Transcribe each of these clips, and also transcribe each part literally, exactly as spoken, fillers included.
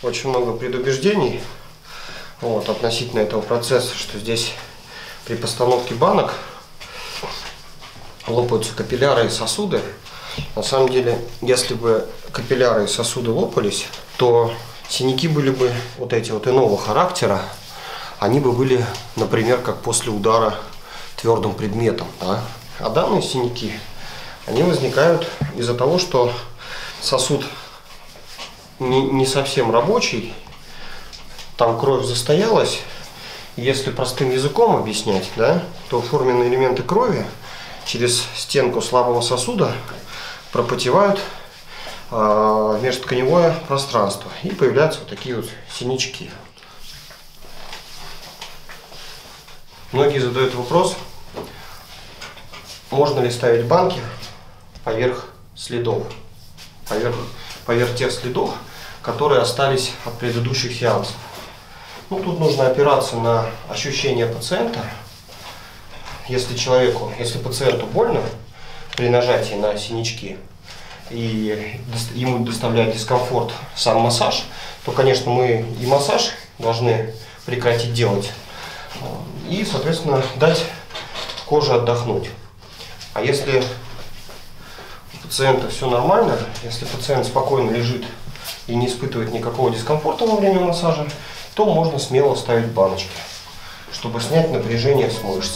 очень много предубеждений вот, относительно этого процесса, что здесь при постановке банок лопаются капилляры и сосуды. На самом деле, если бы капилляры и сосуды лопались, то синяки были бы вот эти вот иного характера. Они бы были, например, как после удара твердым предметом. Да? А данные синяки, они возникают из-за того, что сосуд не, не совсем рабочий, там кровь застоялась. Если простым языком объяснять, да, то форменные элементы крови через стенку слабого сосуда пропотевают э, межтканевое пространство и появляются вот такие вот синячки. Многие задают вопрос, можно ли ставить банки поверх следов, поверх, поверх тех следов, которые остались от предыдущих сеансов. Ну, тут нужно опираться на ощущения пациента. Если человеку, если пациенту больно при нажатии на синячки и ему доставляет дискомфорт сам массаж, то, конечно, мы и массаж должны прекратить делать и, соответственно, дать коже отдохнуть. А если у пациента все нормально, если пациент спокойно лежит и не испытывает никакого дискомфорта во время массажа, то можно смело ставить баночки, чтобы снять напряжение с мышц.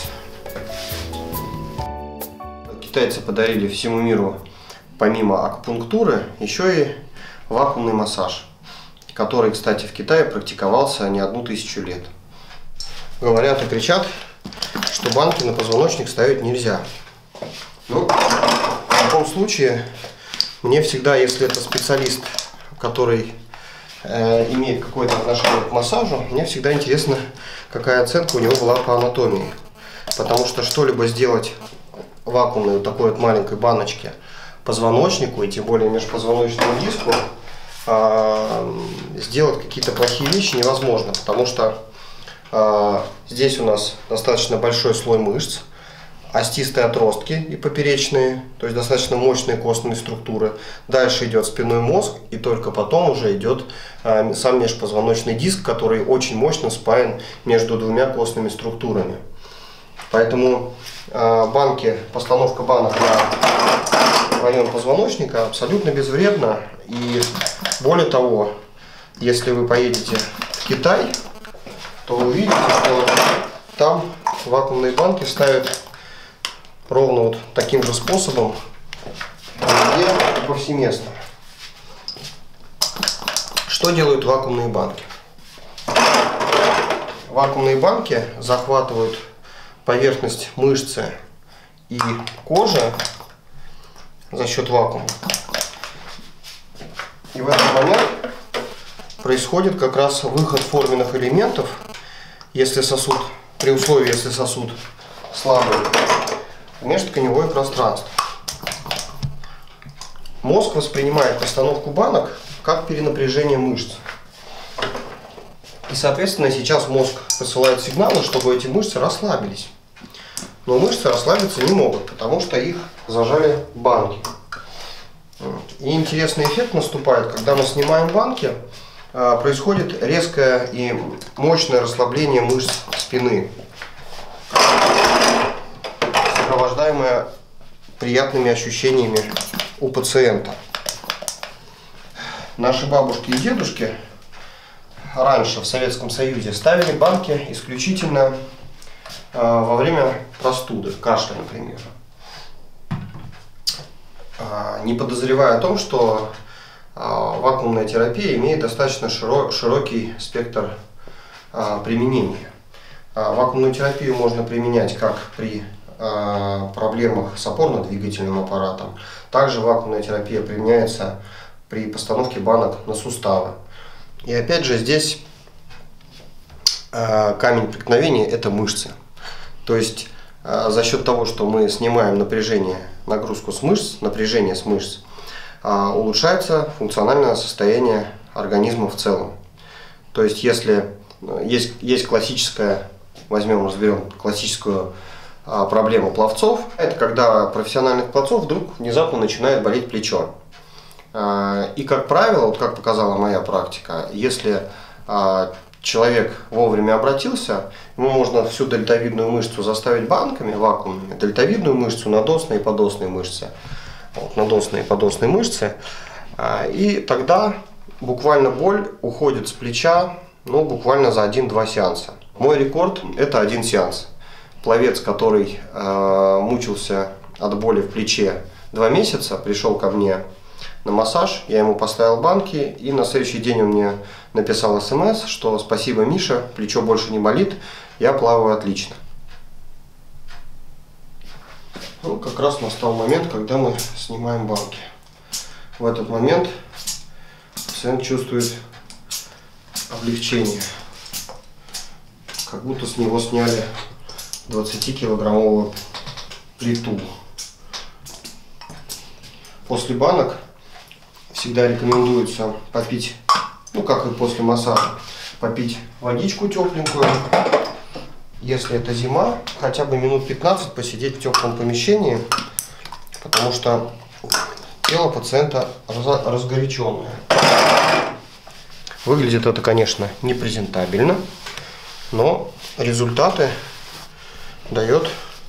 Китайцы подарили всему миру, помимо акупунктуры, еще и вакуумный массаж, который, кстати, в Китае практиковался не одну тысячу лет. Говорят и кричат, что банки на позвоночник ставить нельзя. Ну, в таком случае, мне всегда, если это специалист, который э, имеет какое-то отношение к массажу, мне всегда интересно, какая оценка у него была по анатомии. Потому что что-либо сделать вакуумной вот такой вот маленькой баночке позвоночнику, и тем более межпозвоночному диску, э, сделать какие-то плохие вещи невозможно, потому что э, здесь у нас достаточно большой слой мышц, остистые отростки и поперечные, то есть достаточно мощные костные структуры. Дальше идет спинной мозг, и только потом уже идет э, сам межпозвоночный диск, который очень мощно спаян между двумя костными структурами. Поэтому э, банки, постановка банок на район позвоночника абсолютно безвредна. И более того, если вы поедете в Китай, то вы увидите, что там вакуумные банки ставят ровно вот таким же способом, везде и повсеместно. Что делают вакуумные банки? Вакуумные банки захватывают поверхность мышцы и кожи за счет вакуума. И в этот момент происходит как раз выход форменных элементов, если сосуд, при условии, если сосуд слабый, в межтканевое пространство. Мозг воспринимает постановку банок как перенапряжение мышц. И, соответственно, сейчас мозг посылает сигналы, чтобы эти мышцы расслабились. Но мышцы расслабиться не могут, потому что их зажали банки. И интересный эффект наступает, когда мы снимаем банки, происходит резкое и мощное расслабление мышц спины, сопровождаемое приятными ощущениями у пациента. Наши бабушки и дедушки раньше в Советском Союзе ставили банки исключительно э, во время простуды, кашля, например. Э, не подозревая о том, что э, вакуумная терапия имеет достаточно широ широкий спектр э, применения. Э, вакуумную терапию можно применять как при э, проблемах с опорно-двигательным аппаратом. Также вакуумная терапия применяется при постановке банок на суставы. И опять же здесь э, камень преткновения – это мышцы. То есть э, за счет того, что мы снимаем напряжение, нагрузку с мышц, напряжение с мышц, э, улучшается функциональное состояние организма в целом. То есть если есть, есть классическая, возьмем, разберем классическую э, проблему пловцов, это когда профессиональных пловцов вдруг внезапно начинает болеть плечо. И, как правило, вот как показала моя практика, если человек вовремя обратился, ему можно всю дельтовидную мышцу заставить банками вакуумными, дельтовидную мышцу, надосные и подосные мышцы. Вот, надосные и подосные мышцы. И тогда буквально боль уходит с плеча, ну, буквально за один-два сеанса. Мой рекорд – это один сеанс. Пловец, который э, мучился от боли в плече два месяца, пришел ко мне на массаж, я ему поставил банки, и на следующий день он мне написал смс, что спасибо, Миша, плечо больше не болит, я плаваю отлично. Ну, как раз настал момент, когда мы снимаем банки. В этот момент пациент чувствует облегчение, как будто с него сняли двадцатикилограммовую плиту. После банок всегда рекомендуется попить, ну как и после массажа, попить водичку тепленькую. Если это зима, хотя бы минут пятнадцать посидеть в теплом помещении, потому что тело пациента разгоряченное. Выглядит это, конечно, непрезентабельно, но результаты дает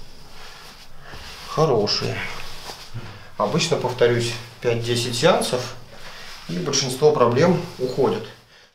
хорошие. Обычно, повторюсь, пять-десять сеансов, и большинство проблем уходят.